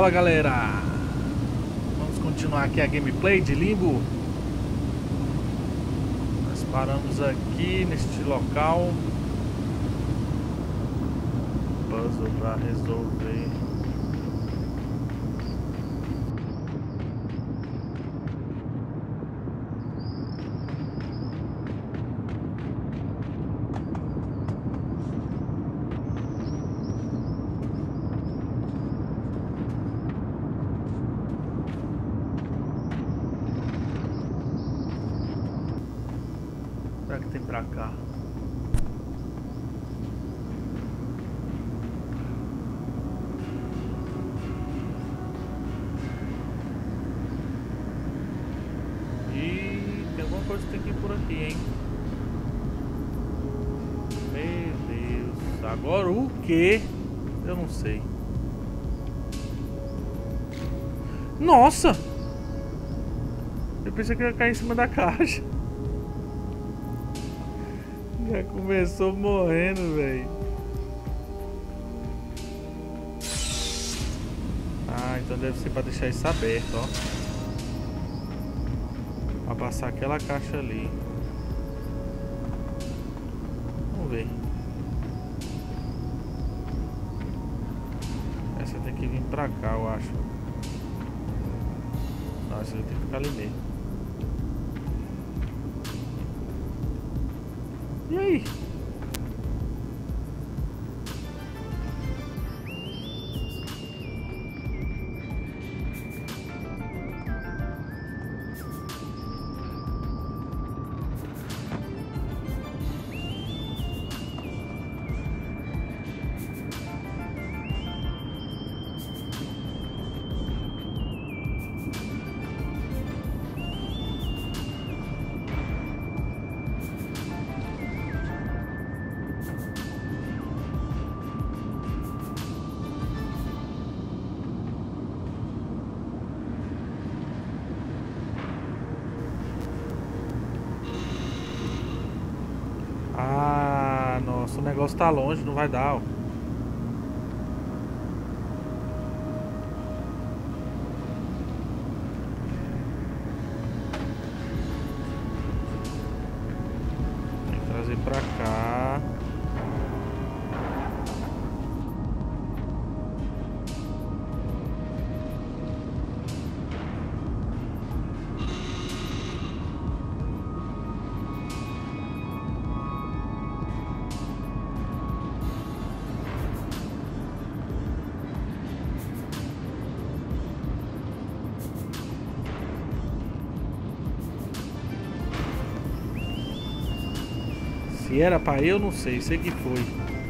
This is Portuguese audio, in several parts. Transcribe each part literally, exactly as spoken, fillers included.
Fala galera, vamos continuar aqui a gameplay de Limbo. Nós paramos aqui neste local. Puzzle para resolver. Será que tem pra cá? E tem alguma coisa que tem que ir por aqui, hein? Meu Deus. Agora o que? Eu não sei. Nossa! Eu pensei que ia cair em cima da caixa. Já começou morrendo, velho. Ah, então deve ser pra deixar isso aberto, ó. Pra passar aquela caixa ali. Vamos ver. Essa tem que vir pra cá, eu acho. Não, essa tem que ficar ali mesmo. E aí? Ah, nossa, o negócio tá longe, não vai dar, ó. Tem que trazer pra cá. Se era pra eu, não sei, sei que foi.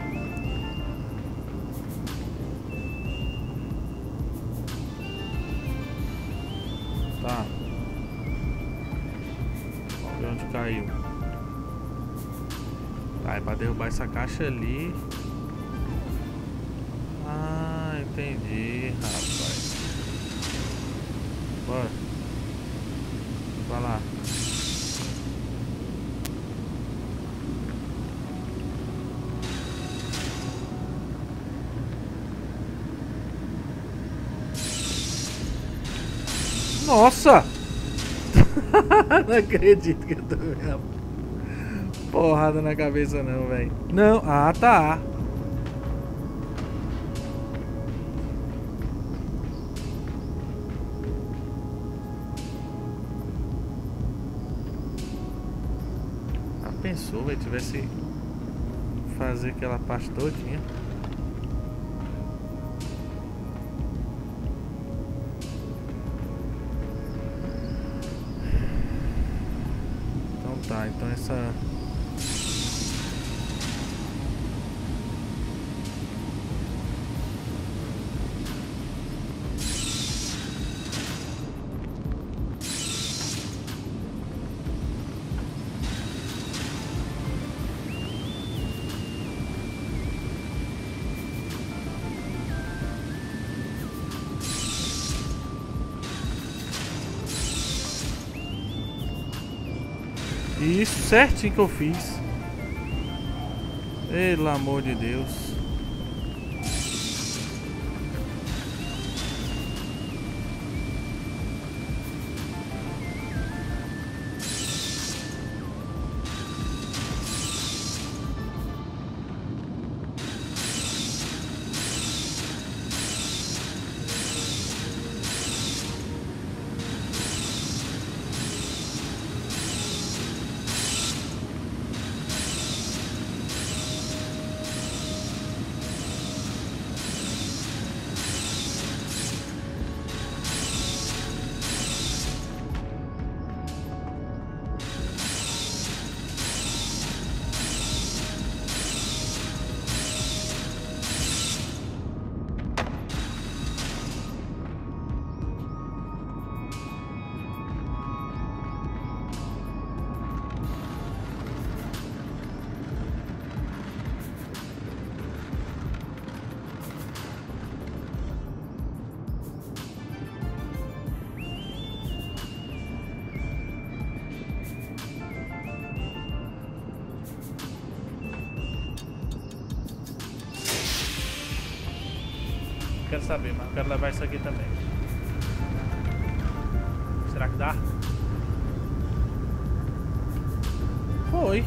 Tá. Vamos ver onde caiu. Tá, é pra derrubar essa caixa ali. Ah, entendi, rapaz. Bora. Vai lá. Nossa! Não acredito que eu tô vendo porrada na cabeça não, velho. Não, ah tá. Ah, pensou, velho, tivesse fazer aquela parte todinha. Tá, então essa... Isso, certinho que eu fiz. Pelo amor de Deus. saber, mas eu quero levar isso aqui também. Será que dá? Foi.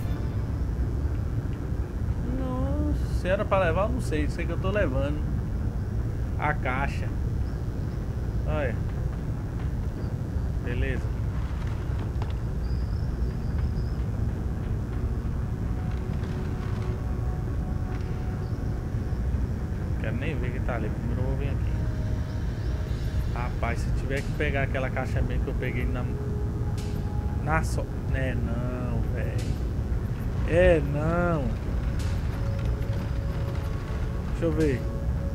Nossa, se era pra levar, eu não sei. Sei que eu tô levando a caixa. Olha. Beleza. Quero nem ver que tá ali. Primeiro eu vou vir aqui. Rapaz, se tiver que pegar aquela caixa mesmo que eu peguei na... Na so... É não, velho. É não. Deixa eu ver.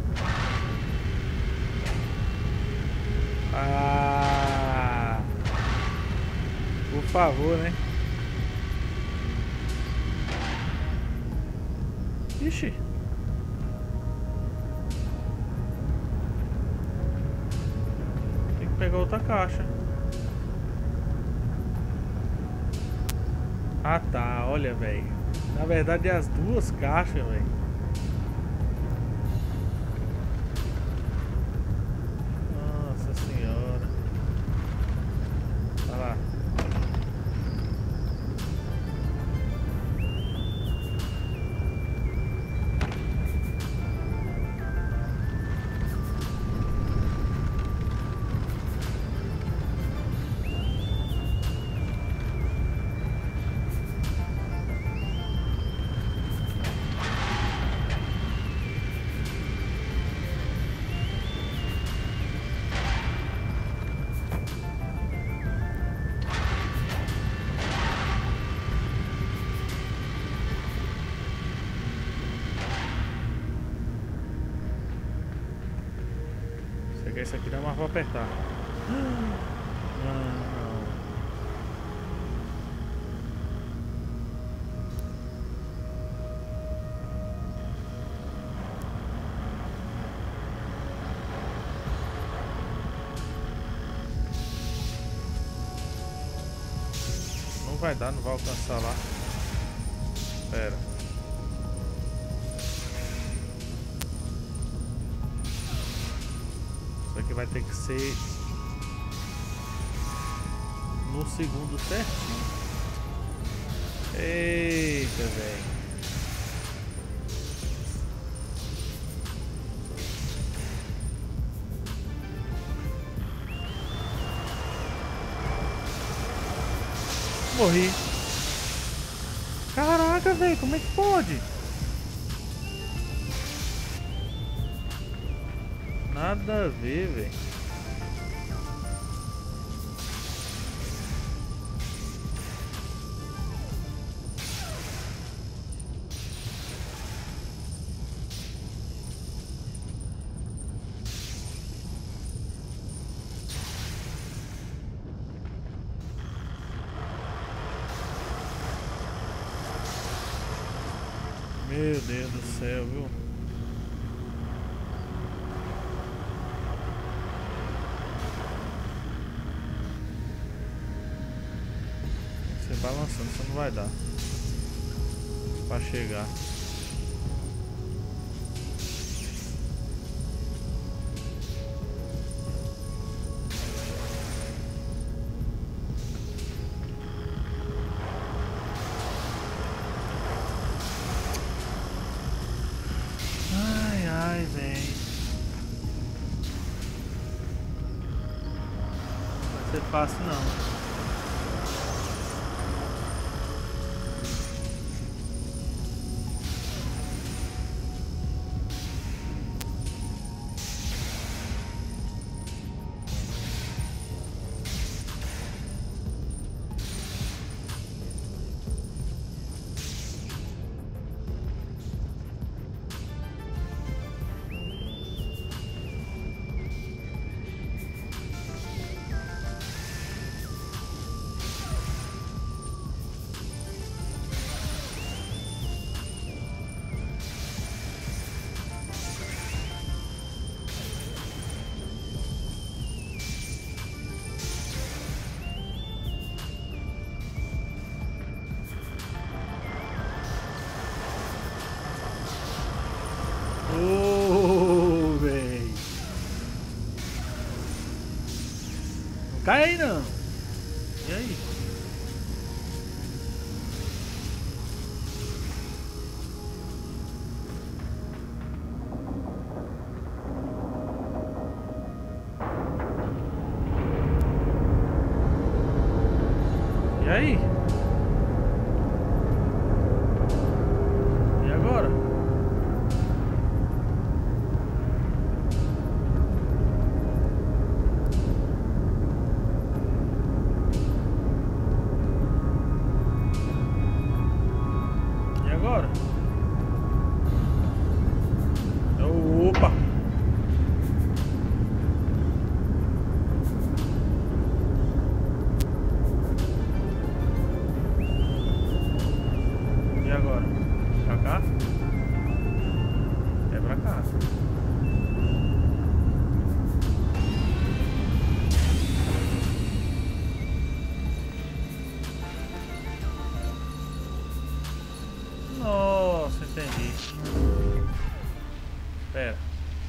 Ah... Por favor, né? Ixi. Tem que pegar outra caixa. Ah tá, olha, velho. Na verdade é as duas caixas, velho. Nossa senhora. Olha lá. Esse aqui dá mais pra apertar. Não. Não vai dar, não vai alcançar lá. Pera. Que vai ter que ser no segundo certinho. Eita, velho. Morri. Caraca, velho, como é que pode? Nada a ver, velho. Meu Deus do céu, viu? Balançando, isso não vai dar pra chegar. Ai, ai, velho. Não vai ser fácil não. Cai aí não. E aí? E aí? E agora? E agora? Opa! E agora? Pra cá? É pra cá. Nossa, entendi. Pera.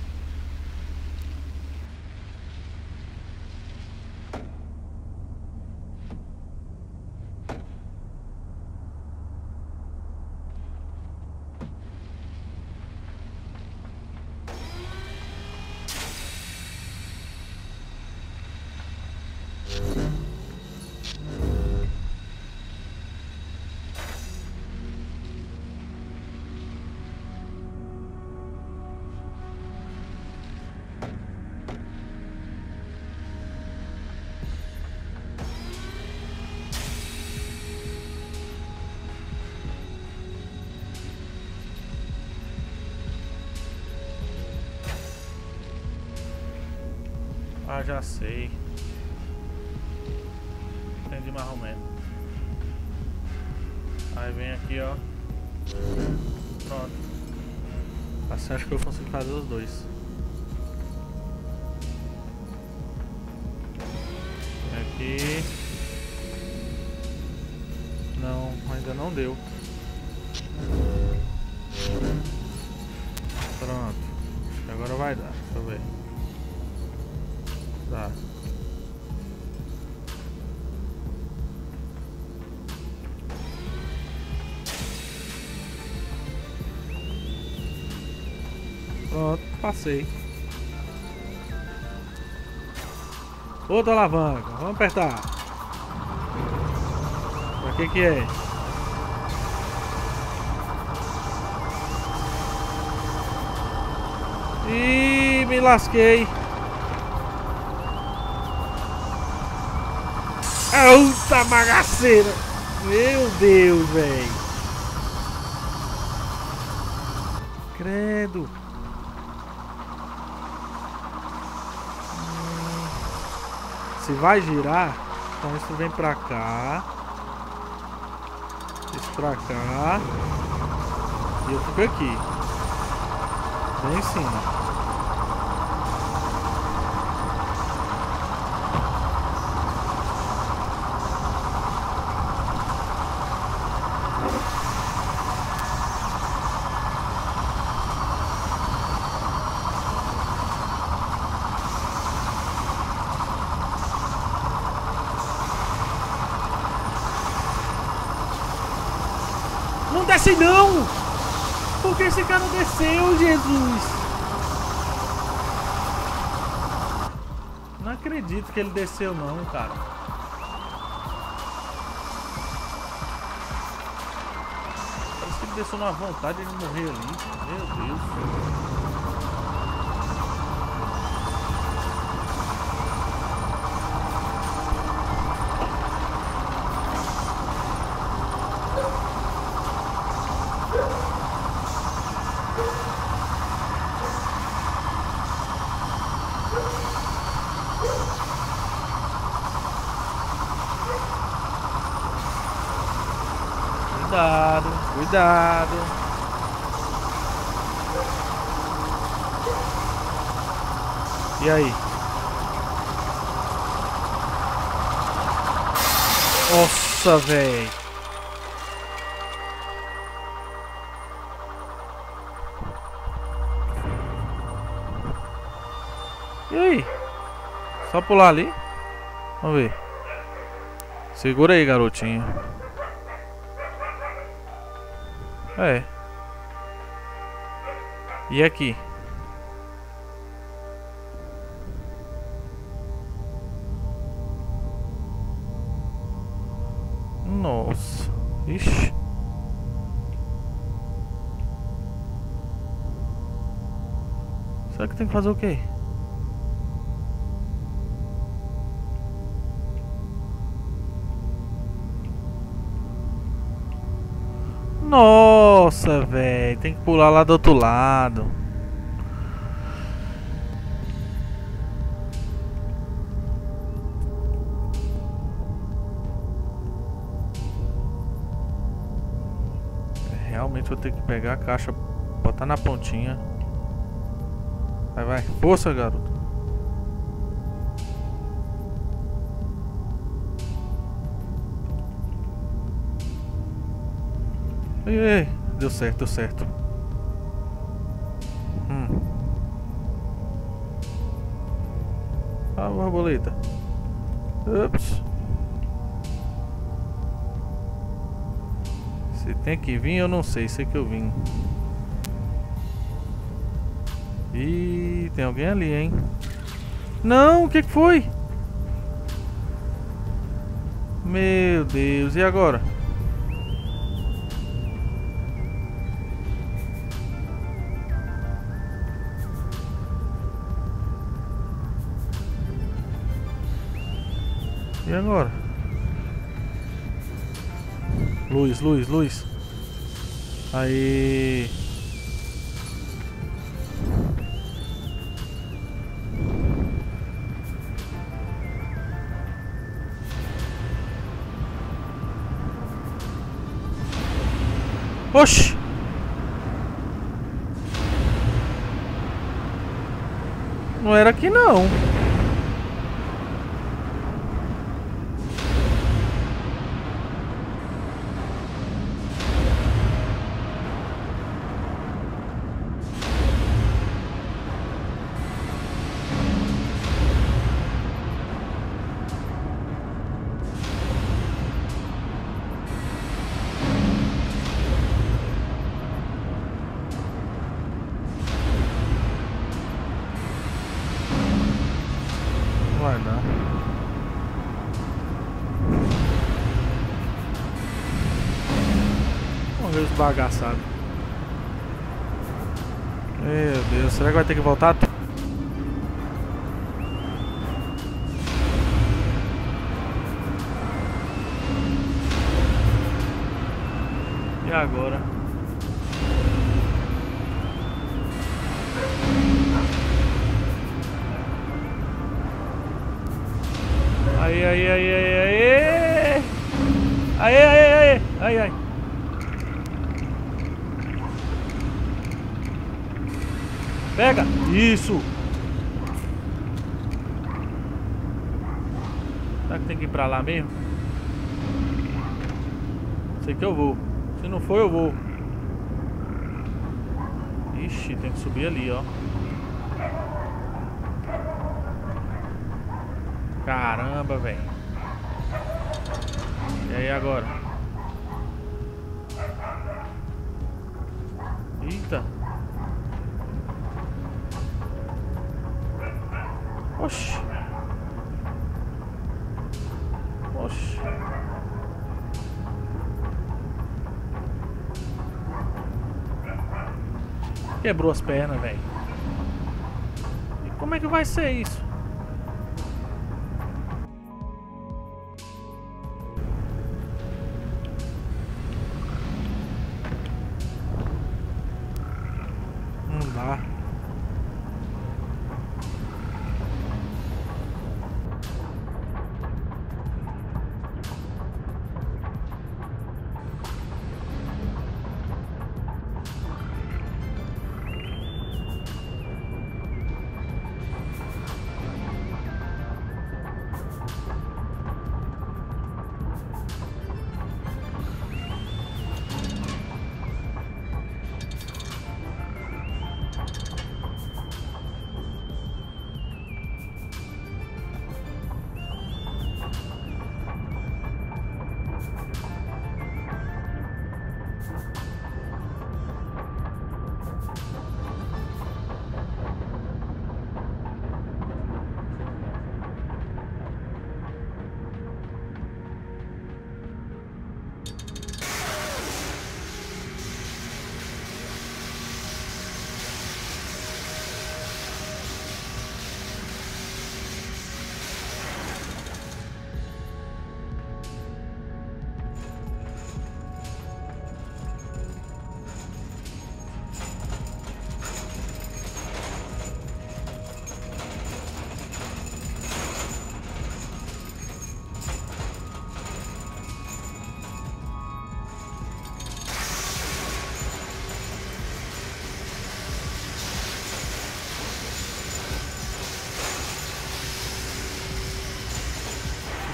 Ah, já sei. Entendi mais ou menos. Aí vem aqui, ó. Pronto. Assim acho que eu consigo fazer os dois. Aqui. Não, ainda não deu. Pronto. Acho que agora vai dar. Deixa eu ver. Tá. Pronto, passei. Outra alavanca, vamos apertar. Pra que que é? Ih, me lasquei. Puta bagaceira! Meu Deus, velho! Credo! Hum, se vai girar, então isso vem pra cá. Isso pra cá. E eu fico aqui. Bem em cima. Não desce não! Por que esse cara desceu, Jesus? Não acredito que ele desceu não, cara. Parece que ele desceu na vontade e ele morreu ali. Meu Deus. Cuidado, cuidado. E aí? Nossa, velho. E aí? Só pular ali? Vamos ver. Segura aí, garotinho. É. E aqui? Nossa. Ixi. Será que tem que fazer o quê? Nossa, velho. Tem que pular lá do outro lado. Realmente vou ter que pegar a caixa, botar na pontinha. Vai, vai. Força, garoto. Ei, ei. Deu certo, deu certo. Hum. Ah, borboleta. Ups. Se tem que vir, eu não sei. Sei que eu vim. Ih, tem alguém ali, hein? Não, o que que foi? Meu Deus, e agora? E agora? Luz, luz, luz. Aí. Oxi! Não era aqui não. Vai dar. Vamos ver os bagaçados. Meu Deus, será que vai ter que voltar? E agora? Aí, aí, aí, aí, aí. Aí, aí, aí, aí, aí. Pega! Isso! Será que tem que ir pra lá mesmo? Sei que eu vou. Se não for, eu vou. Ixi, tem que subir ali, ó. Caramba, velho. E aí agora? Eita. Oxi. Oxi. Quebrou as pernas, velho. E como é que vai ser isso? Não dá.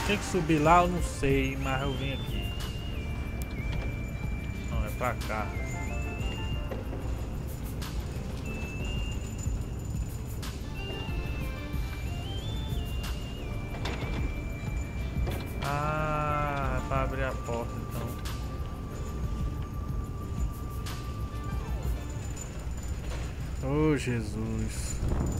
Tinha que subir lá, eu não sei, mas eu vim aqui. Não, é pra cá. Ah, é pra abrir a porta então. Oh, Jesus.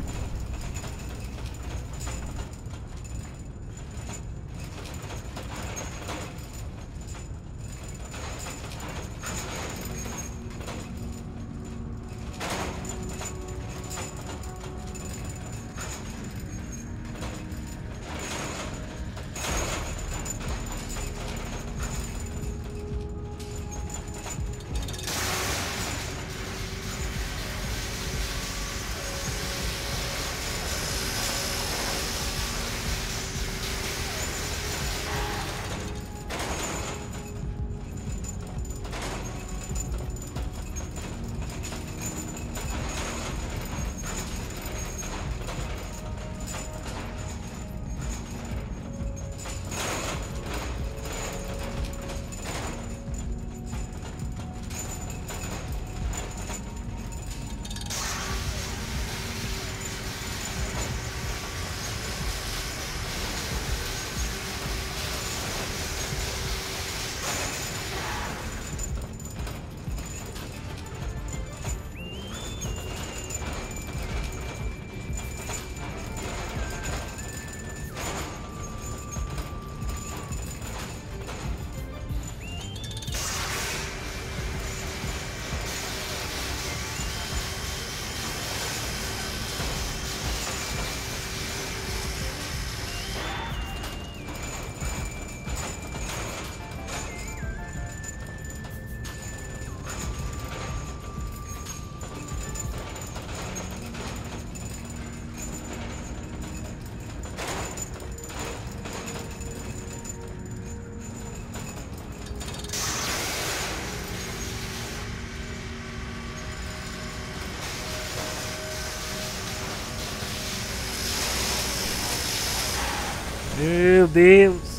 Meu Deus!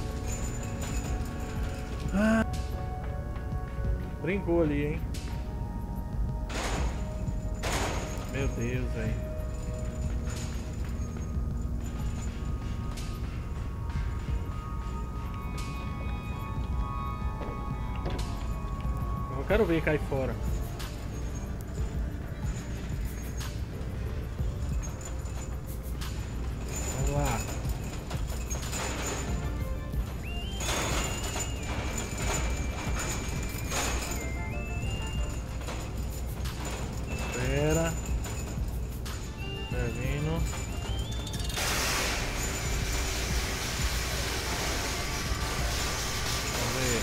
Ah. Brincou ali, hein? Meu Deus, velho. Eu quero ver cair fora. Vamos lá. Espera. Tá vindo. Vamos ver.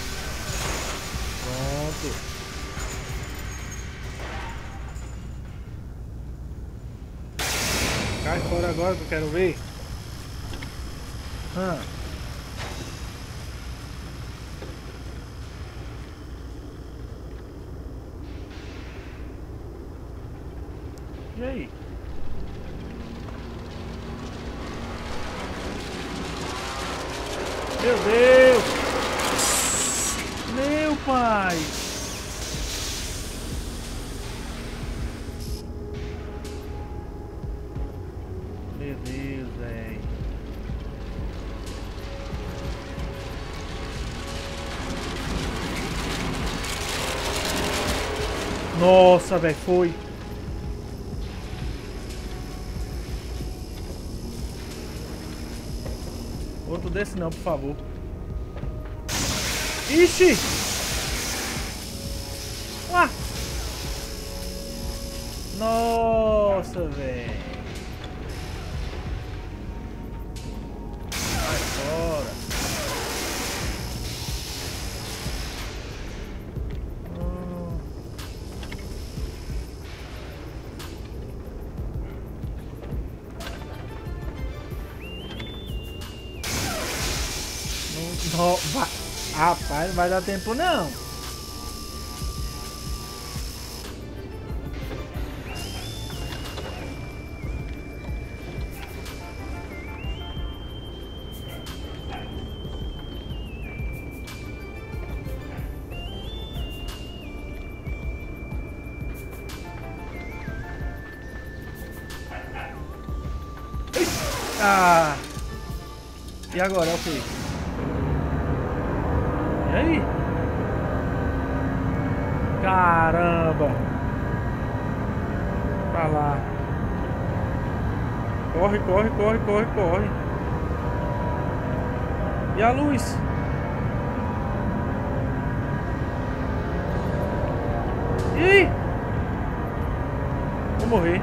Pronto. Cai fora agora que eu quero ver. Ah. E aí? Meu Deus! Meu pai! Meu Deus, velho! Nossa, velho, foi! Outro desse não, por favor. Ixi! Uá! Nossa, velho! Vai fora! Hum. Não, não, vai. Rapaz, não vai dar tempo não. Ah! E agora, é o quê? E aí? Caramba! Pra lá. Corre, corre, corre, corre, corre. E a luz? E aí? Vou morrer.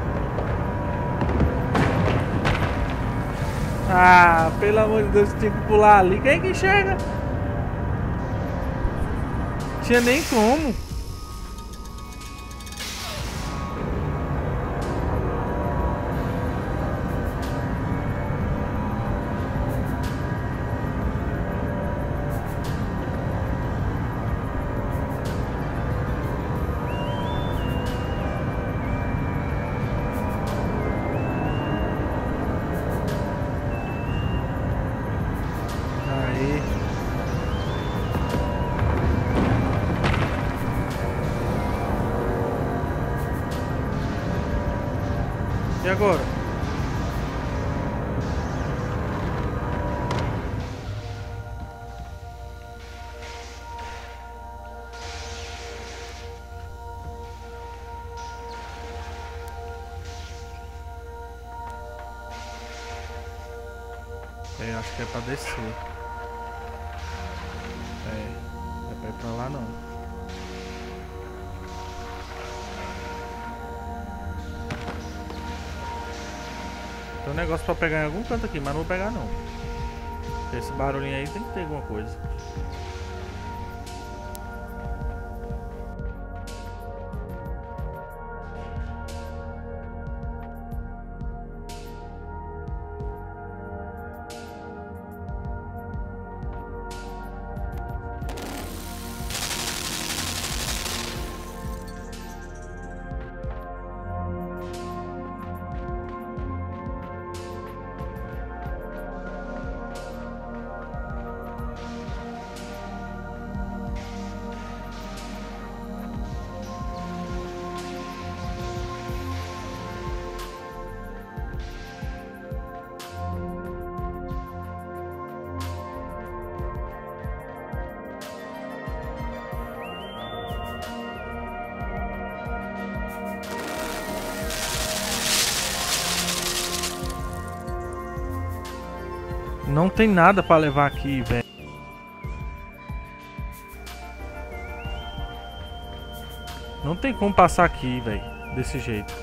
Ah, pelo amor de Deus, tinha que pular ali. Quem é que enxerga? Tinha nem como. Aí. E agora? É, acho que é pra descer. É, não é pra ir pra lá não. Tem um negócio pra pegar em algum canto aqui, mas não vou pegar não. Esse barulhinho aí tem que ter alguma coisa. Não tem nada pra levar aqui, velho. Não tem como passar aqui, velho. Desse jeito.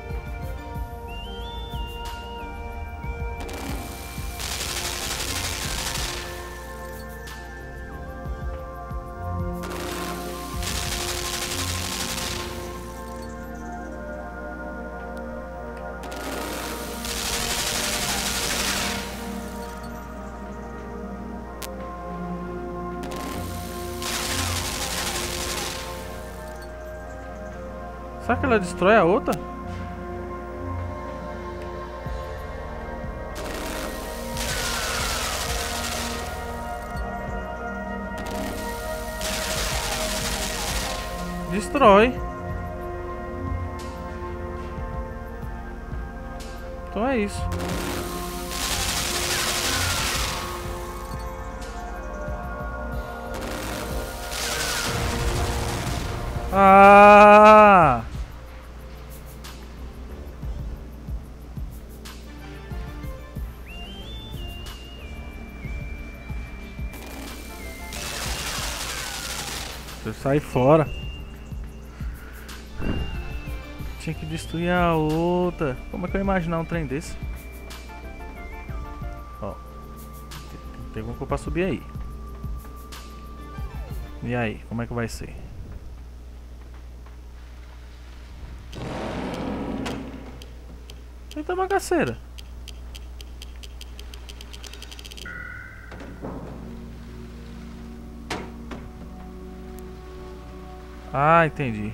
Será que ela destrói a outra? Destrói. Então é isso. Ah! Você sai fora. Tinha que destruir a outra. Como é que eu ia imaginar um trem desse? Ó. Tem alguma coisa pra subir aí. E aí, como é que vai ser? Eita bagaceira. Ah, entendi.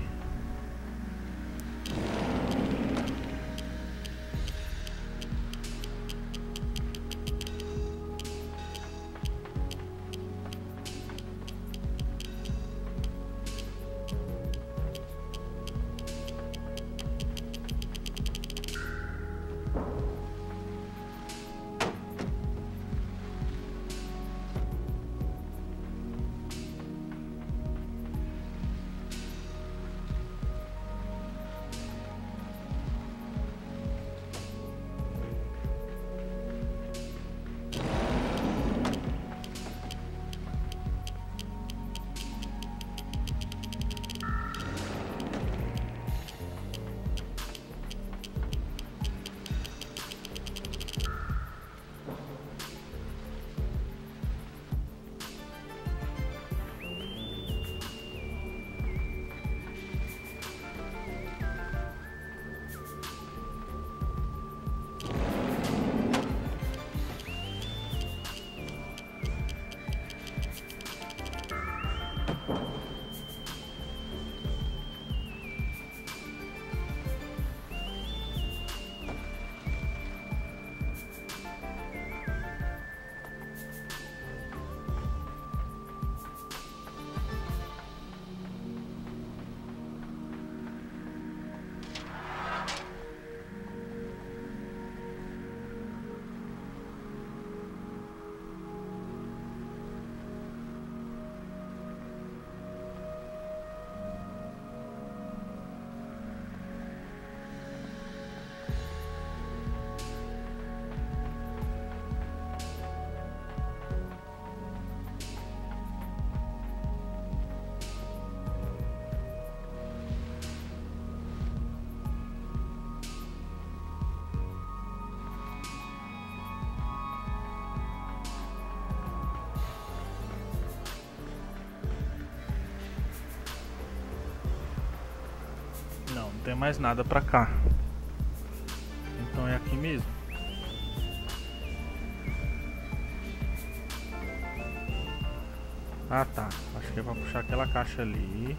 tem mais nada pra cá. Então é aqui mesmo. Ah tá, acho que é pra puxar aquela caixa ali.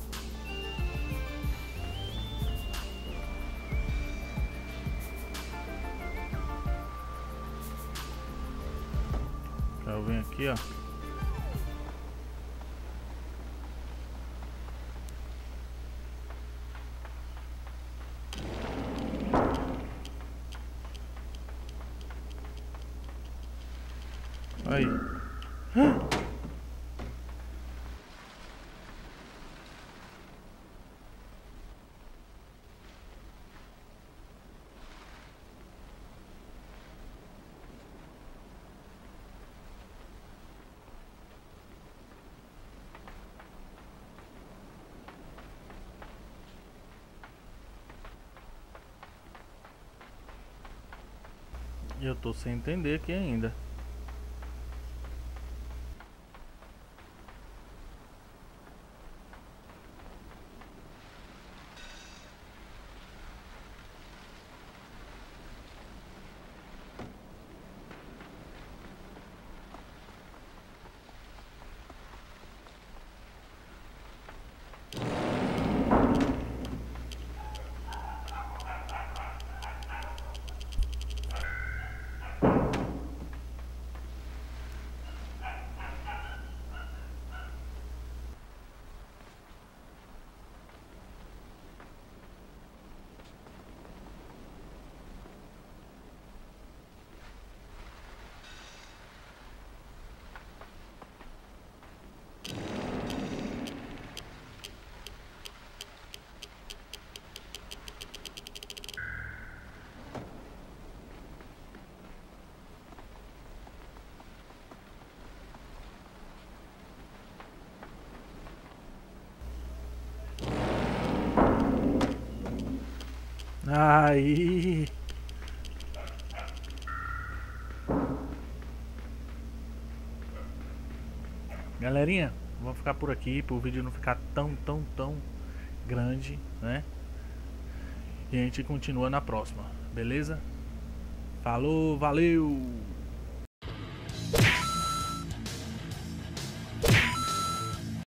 Eu venho aqui, ó. Aí. Eu tô sem entender aqui ainda. Aí. Galerinha, vamos ficar por aqui para o vídeo não ficar tão, tão, tão grande, né? E a gente continua na próxima, beleza? Falou, valeu!